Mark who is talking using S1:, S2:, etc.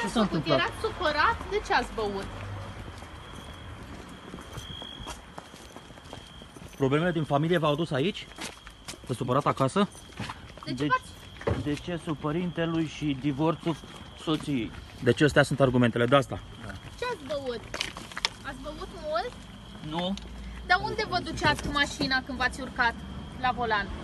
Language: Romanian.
S1: Ce s-a întâmplat?
S2: Erați supărat? De ce ați băut?
S1: Problemele din familie v-au adus aici? Te supărat acasă?
S2: De ce
S3: Decesul părintelui și divorțul soției.
S1: Deci astea sunt argumentele de asta.
S2: Ce ați băut? Ați băut mult?
S3: Nu?
S2: Dar unde vă duceați cu mașina când v-ați urcat la volan?